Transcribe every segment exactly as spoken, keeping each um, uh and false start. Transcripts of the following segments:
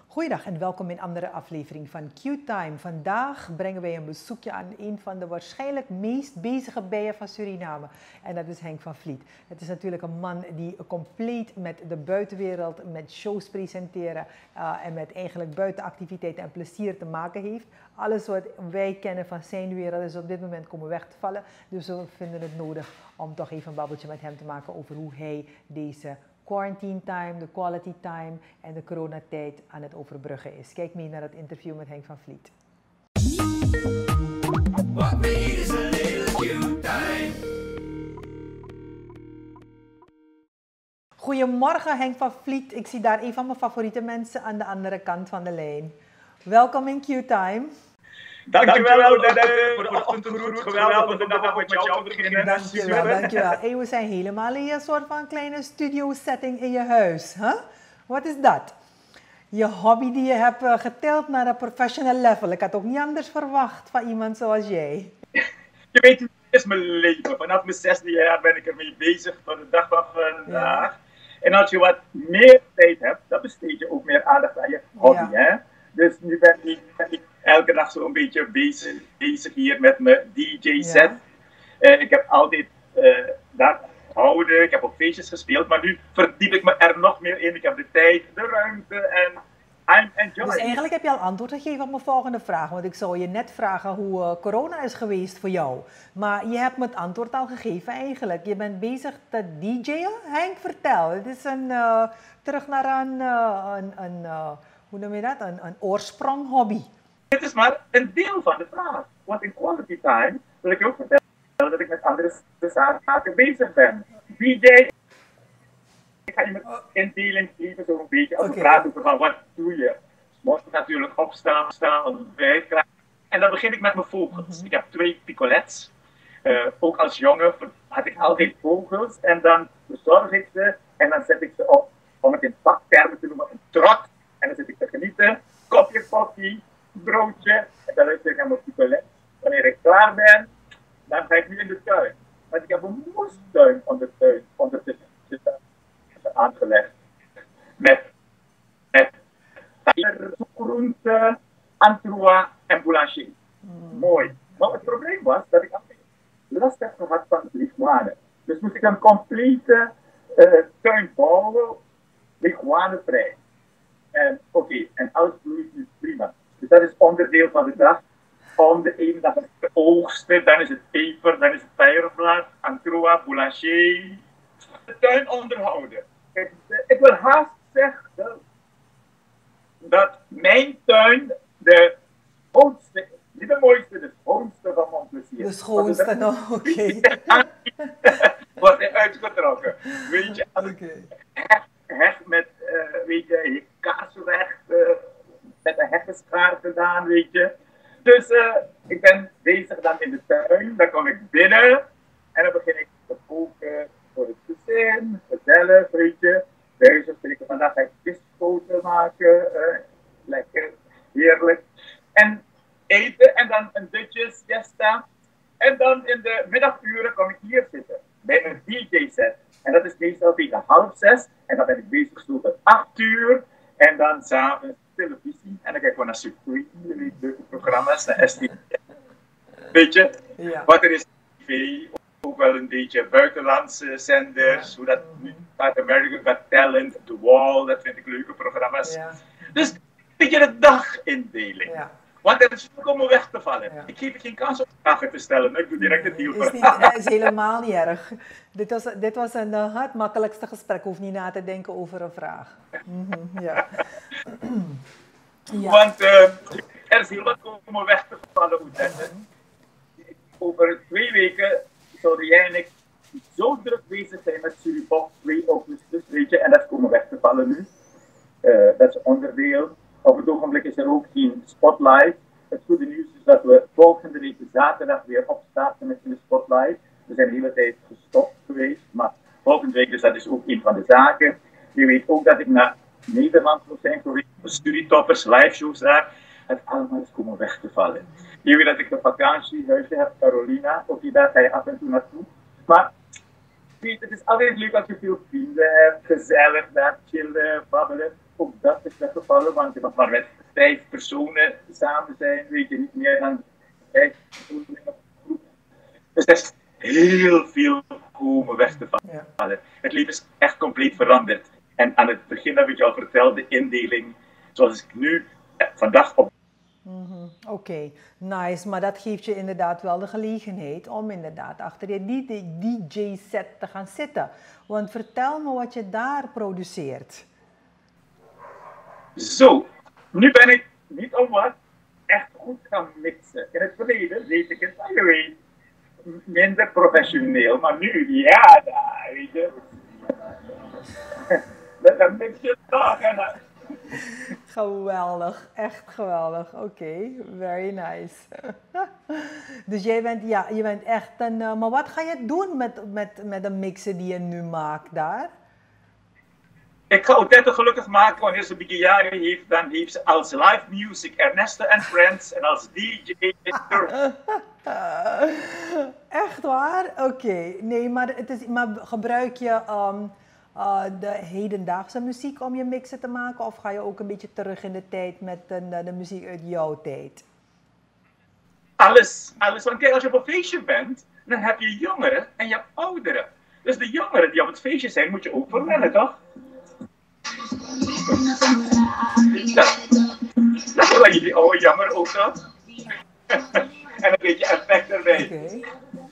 Goeiedag en welkom in een andere aflevering van Q-Time. Vandaag brengen wij een bezoekje aan een van de waarschijnlijk meest bezige bijen van Suriname. En dat is Henk van Vliet. Het is natuurlijk een man die compleet met de buitenwereld, met shows presenteren uh, en met eigenlijk buitenactiviteiten en plezier te maken heeft. Alles wat wij kennen van zijn wereld is op dit moment komen weg te vallen. Dus we vinden het nodig om toch even een babbeltje met hem te maken over hoe hij deze quarantine time, de quality time en de coronatijd aan het overbruggen is. Kijk mee naar het interview met Henk van Vliet. What we need is a little Q-time. Goedemorgen Henk van Vliet. Ik zie daar een van mijn favoriete mensen aan de andere kant van de lijn. Welkom in Q-Time. Dankjewel Odette voor de ochtendgroet. Geweldig om de dag met jou te beginnen. Dankjewel, dankjewel. Hey, we zijn helemaal in een soort van kleine studio setting in je huis. Huh? Wat is dat? Je hobby die je hebt uh, getild naar een professional level. Ik had ook niet anders verwacht van iemand zoals jij. Je weet, het is mijn leven. Vanaf mijn zesde jaar ben ik ermee bezig tot de dag van vandaag. Ja. En als je wat meer tijd hebt, dan besteed je ook meer aandacht aan je hobby. Ja. Hè? Dus nu ben ik, ben ik elke dag zo'n beetje bezig, bezig hier met mijn D J-set. Ja. Uh, ik heb altijd uh, daar gehouden, ik heb op feestjes gespeeld, maar nu verdiep ik me er nog meer in. Ik heb de tijd, de ruimte en I'm enjoying. Dus eigenlijk heb je al antwoord gegeven op mijn volgende vraag, want ik zou je net vragen hoe uh, corona is geweest voor jou. Maar je hebt me het antwoord al gegeven eigenlijk. Je bent bezig te D J'en? Henk, vertel. Het is een, uh, terug naar een, uh, een, een uh, hoe noem je dat, een, een oorsprong hobby. Dit is maar een deel van de vraag. Want in quality time wil ik ook vertellen dat ik met andere zaken bezig ben. D J, ik ga je met indeling geven zo'n beetje als we okay. praten over van wat doe je. Moet ik natuurlijk opstaan, staan, werk. En dan begin ik met mijn vogels. Mm-hmm. Ik heb twee picolets. Uh, ook als jongen had ik altijd vogels en dan verzorg ik ze en dan zet ik ze op, om het in vaktermen te noemen, een trot. En dan zit ik te genieten, kopje koffie, broodje, en dan luister ik naar mijn picolet. Wanneer ik klaar ben, dan ga ik nu in de tuin. Want ik heb een moestuin onder de tuin, ondertussen aangelegd. Met, met groente, antroa en boulanger. Mm. Mooi. Maar het probleem was dat ik altijd last heb gehad van leguane. Dus moest ik een complete uh, tuin bouwen, leguanevrij. En oké, okay, en alles bloeit nu prima. Dus dat is onderdeel van de dag. Om de ene dag te oogsten, dan is het peper, dan is het pijnblad, antroa, boulanger. De tuin onderhouden. Ik, ik wil haast zeggen dat mijn tuin de schoonste, niet de mooiste, de schoonste van Montplaisir. De schoonste, nou, oké. Okay. Wordt uitgetrokken. Weet je, okay. heg, heg met, uh, weet je, kaasrecht, uh, met een heggenschaar gedaan, weet je. Dus uh, ik ben bezig dan in de tuin, dan kom ik binnen en dan begin ik te koken voor het gezin, gezellig, weet je. Deze spreken vandaag ga ik vispoten maken, uh, lekker, heerlijk. En eten en dan een dutje, siesta. En dan in de middaguren kom ik hier zitten, bij mijn D J-set. En dat is meestal tegen half zes en dan ben ik bezig zo tot acht uur. En dan s'avonds televisie en dan kijk ik gewoon naar Supreme, leuke programma's, naar S T V. Weet je, ja. Wat er is op T V, ook wel een beetje buitenlandse zenders, ja. Hoe dat nu gaat, American Got Talent, The Wall, dat vind ik leuke programma's. Ja. Dus een beetje de dagindeling. Ja. Want er is om weg te vallen. Ja. Ik geef je geen kans om vragen te stellen, ik doe direct het deal. Het is, niet, is helemaal niet erg. Dit was, dit was een, uh, het makkelijkste gesprek, hoef niet na te denken over een vraag. Mm-hmm, ja. Ja. Want uh, er is heel wat om weg te vallen. Mm-hmm. Over twee weken zouden jij en ik zo druk bezig zijn met Suribox twee augustus, weet je, en dat is komen weg te vallen nu. Uh, dat is onderdeel. Op het ogenblik is er ook geen spotlight. Het goede nieuws is dat we volgende week zaterdag weer opstarten met de spotlight. We zijn de hele tijd gestopt geweest, maar volgende week, dus dat is ook een van de zaken. Je weet ook dat ik naar Nederland wil zijn geweest, studietoppers, live shows daar. Het allemaal is komen weg te vallen. Je weet dat ik een vakantiehuisje heb, Carolina. Ook die daar ga je af en toe naartoe. Maar weet, het is altijd leuk als je veel vrienden hebt, gezellig daar chillen, babbelen. ook dat is weggevallen, want we maar met vijf personen samen zijn, weet je, niet meer dan vijf personen in een groep. Dus er is heel veel komen weg te vallen. Ja. Het leven is echt compleet veranderd. En aan het begin heb ik je al verteld, de indeling zoals ik nu eh, vandaag op. Mm-hmm. Oké, okay. Nice. Maar dat geeft je inderdaad wel de gelegenheid om inderdaad achter je D J-set te gaan zitten. Want vertel me wat je daar produceert. Zo, nu ben ik niet om wat echt goed gaan mixen. In het verleden deed ik het, je weet, minder professioneel. Maar nu, ja, daar, weet je. Dan mix je toch en dan... Geweldig, echt geweldig. Oké, okay, very nice. Dus jij bent, ja, je bent echt een... Uh, maar wat ga je doen met, met, met de mixen die je nu maakt daar? Ik ga Odette gelukkig maken wanneer ze een beetje jaren heeft. Dan heeft ze als live music Ernesto and Friends en als D J... Echt waar? Oké. Okay. Nee, maar, het is, maar gebruik je... Um, Uh, de hedendaagse muziek om je mixen te maken? Of ga je ook een beetje terug in de tijd met de, de muziek uit jouw tijd? Alles, alles. Want kijk, als je op een feestje bent, dan heb je jongeren en je hebt ouderen. Dus de jongeren die op het feestje zijn, moet je ook verwennen, toch? Dat is wel je die oude jammer ook dat. En een beetje effect erbij. Okay.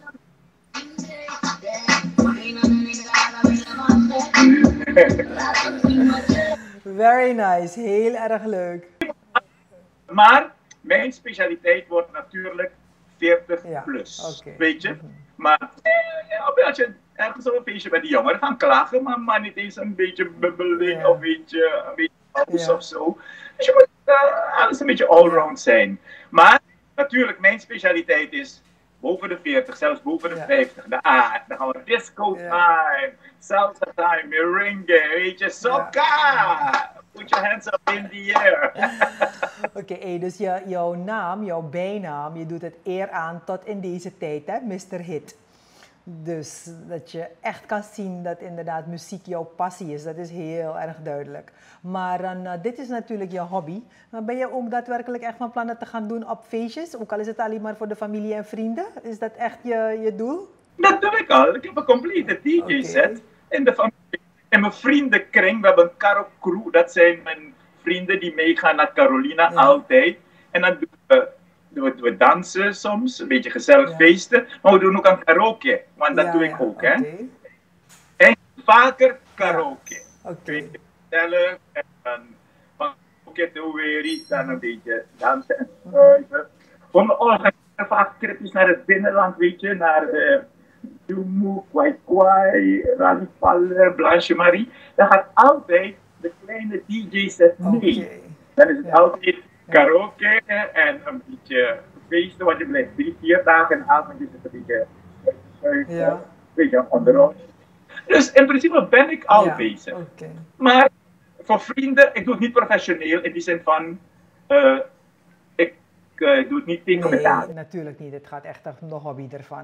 Very nice, heel erg leuk. Maar mijn specialiteit wordt natuurlijk veertig ja, plus, okay. Weet je. Mm-hmm. Maar eh, als je ergens op een feestje bij die jongeren gaan klagen, maar, maar niet eens een beetje bubbeling yeah. of weet je, een beetje alles yeah. of zo. Dus je moet uh, alles een beetje allround zijn. Maar natuurlijk, mijn specialiteit is boven de veertig, zelfs boven de ja. vijftig, de A. Dan gaan we disco time, ja. salsa time, merengue, weet je, soca! Ja. Put your hands up in the air. Oké, okay, hey, dus je, jouw naam, jouw bijnaam, je doet het eer aan tot in deze tijd, hè, mister Hit. Dus dat je echt kan zien dat inderdaad muziek jouw passie is, dat is heel erg duidelijk. Maar uh, dit is natuurlijk je hobby. Maar ben je ook daadwerkelijk echt van plannen te gaan doen op feestjes? Ook al is het alleen maar voor de familie en vrienden? Is dat echt je, je doel? Dat doe ik al. Ik heb een complete D J-set. Okay. In de familie. In mijn vriendenkring, we hebben een Caro Crew. Dat zijn mijn vrienden die meegaan naar Carolina ja. altijd. En dan doen we... We, we dansen soms, een beetje gezellig ja. feesten, maar we doen ook aan karaoke, want dat ja, doe ik ja, ook. Okay. Hè? En vaker karaoke. Ja. Okay. Gezellig, en dan van karaoke doen we dan een beetje dansen en schuiven. Voor me organiseren vaak tripjes naar het binnenland, weet je, naar uh, Dumu, Kwai Kwai, Ranipalle, Blanche Marie. Dan gaat altijd de kleine D J-set mee. Okay. Dan is het ja. altijd karaoke en een beetje feesten, want je blijft drie, vier dagen en avondjes is een beetje schuiven, ja. een beetje onderhoud. Dus in principe ben ik al ja, bezig. Okay. Maar voor vrienden, ik doe het niet professioneel in die zin van, uh, ik uh, doe het niet tegen nee, betalen. Natuurlijk niet, het gaat echt om de hobby ervan.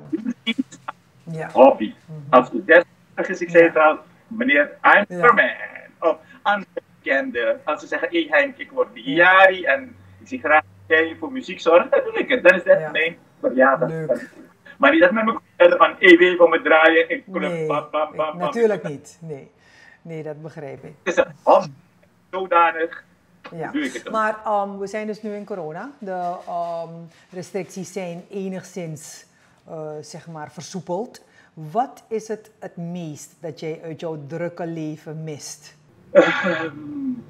Ja. Hobby. Mm-hmm. Als het destig is, ik zei het al, meneer Einderman, ja. of andere bekende, als ze zeggen, hé hey Henk, ik word jari en ik zie graag dat jij voor muziek zorgt, dan doe ik het. Dan is dat ja. mijn verjaardag. Maar niet dat met me vertellen van, hé, wil je voor me draaien in club, nee, bam, bam, bam, natuurlijk bam. Niet, nee. Nee, dat begrijp ik. Het is een hobby, zodanig, ja. doe ik het ook. Maar um, we zijn dus nu in corona. De um, restricties zijn enigszins, uh, zeg maar, versoepeld. Wat is het het meest dat jij uit jouw drukke leven mist? Um,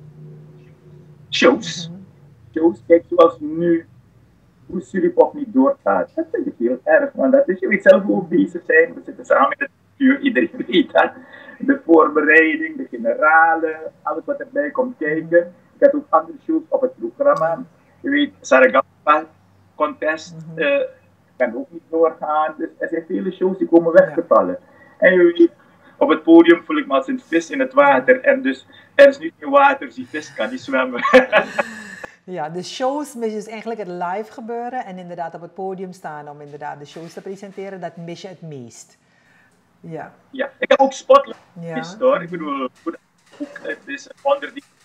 shows. Mm-hmm. Shows, kijk zoals nu, hoe Suripop niet doorgaat. Dat vind ik heel erg, want dat is, je weet zelf hoe we bezig zijn. We zitten samen in het stuur, iedereen weet dat. De voorbereiding, de generale, alles wat erbij komt kijken. Ik heb ook andere shows op het programma. Je weet, Saragapa contest mm-hmm. uh, kan ook niet doorgaan. Dus er zijn vele shows die komen weggevallen. Ja. En je weet, op het podium voel ik me als een vis in het water. En dus er is niet meer water, dus die vis kan niet zwemmen. Ja, de shows mis je dus eigenlijk het live gebeuren. En inderdaad op het podium staan om inderdaad de shows te presenteren. Dat mis je het meest. Ja. Ja, ik heb ook Spotlight gemist, ja. hoor. Ik bedoel, het is een wonder die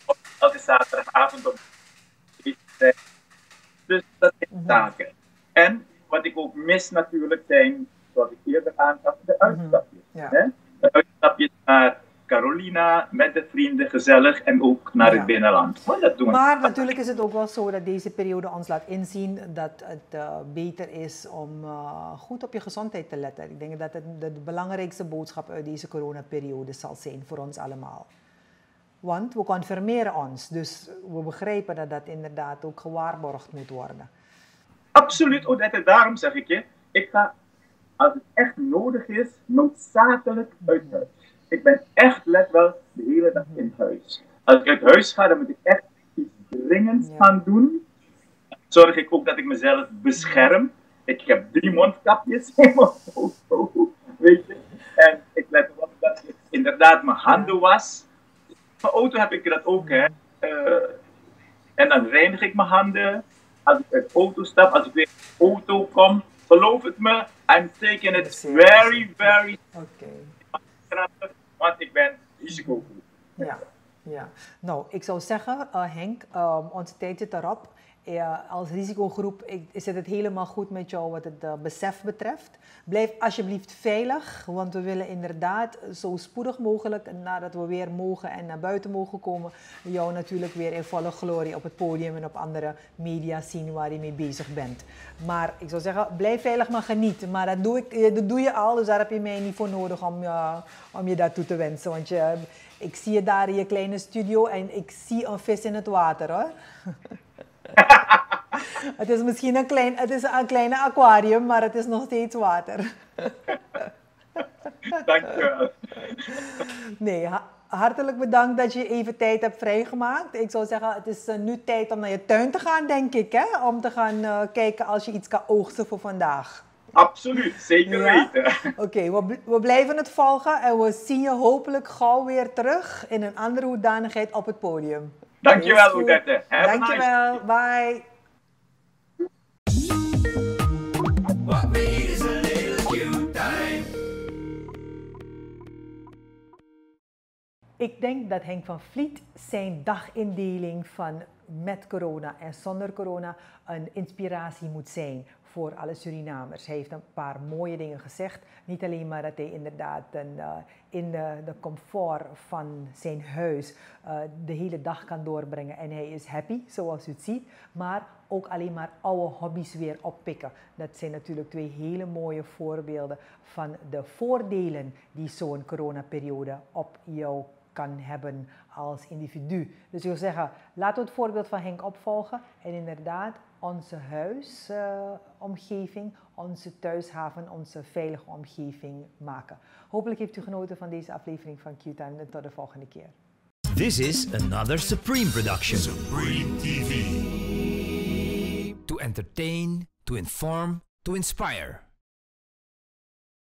elke zaterdagavond op de tijd. Dus dat zijn taken. En wat ik ook mis natuurlijk zijn, zoals ik eerder aangaf, de uitstapjes. Ja. Hè? De uitstapjes naar Carolina, met de vrienden, gezellig en ook naar Ja. het binnenland. Maar, dat doen we. Maar natuurlijk is het ook wel zo dat deze periode ons laat inzien dat het uh, beter is om uh, goed op je gezondheid te letten. Ik denk dat het de belangrijkste boodschap uit deze coronaperiode zal zijn voor ons allemaal. Want we confirmeren ons, dus we begrijpen dat dat inderdaad ook gewaarborgd moet worden. Absoluut, Odette, daarom zeg ik je, ik ga, als het echt nodig is, noodzakelijk uit huis. Ik ben echt, let wel, de hele dag in huis. Als ik uit huis ga, dan moet ik echt iets dringends Ja. gaan doen. Zorg ik ook dat ik mezelf bescherm. Ik heb drie mondkapjes in mijn auto, weet je. En ik let erop dat ik inderdaad mijn handen was. In mijn auto heb ik dat ook, hè. Uh, en dan reinig ik mijn handen. Als ik uit de auto stap, als ik weer in de auto kom, geloof het me, I'm taking it very, very Okay. want ik ben risicogroep. Ja, ja. Nou, ik zou zeggen, uh, Henk, um, onze tijd zit erop. Uh, als risicogroep ik, is het helemaal goed met jou wat het uh, besef betreft. Blijf alsjeblieft veilig, want we willen inderdaad zo spoedig mogelijk, nadat we weer mogen en naar buiten mogen komen, jou natuurlijk weer in volle glorie op het podium en op andere media zien waar je mee bezig bent. Maar ik zou zeggen, blijf veilig maar genieten. Maar dat doe, ik, dat doe je al, dus daar heb je mij niet voor nodig om, uh, om je daartoe te wensen. Want je, ik zie je daar in je kleine studio en ik zie een vis in het water, hoor. Het is misschien een klein, het is een kleine aquarium, maar het is nog steeds water. Dankjewel. Nee, ha hartelijk bedankt dat je even tijd hebt vrijgemaakt. Ik zou zeggen, het is uh, nu tijd om naar je tuin te gaan, denk ik, hè? Om te gaan uh, kijken als je iets kan oogsten voor vandaag. Absoluut, zeker Ja? weten. Oké, okay, we, we blijven het volgen en we zien je hopelijk gauw weer terug in een andere hoedanigheid op het podium. Dankjewel, Odette. Dankjewel, nice. Bye. What we need is a little Q-time. Ik denk dat Henk van Vliet zijn dagindeling van met corona en zonder corona een inspiratie moet zijn voor alle Surinamers. Hij heeft een paar mooie dingen gezegd. Niet alleen maar dat hij inderdaad een, uh, in de, de comfort van zijn huis uh, de hele dag kan doorbrengen en hij is happy, zoals u het ziet, maar ook alleen maar oude hobby's weer oppikken. Dat zijn natuurlijk twee hele mooie voorbeelden van de voordelen die zo'n coronaperiode op jou kan hebben als individu. Dus ik wil zeggen, laten we het voorbeeld van Henk opvolgen en inderdaad onze huisomgeving, uh, onze thuishaven, onze veilige omgeving maken. Hopelijk heeft u genoten van deze aflevering van Q-Time en tot de volgende keer. This is another Supreme production. Supreme T V. To entertain, to inform, to inspire.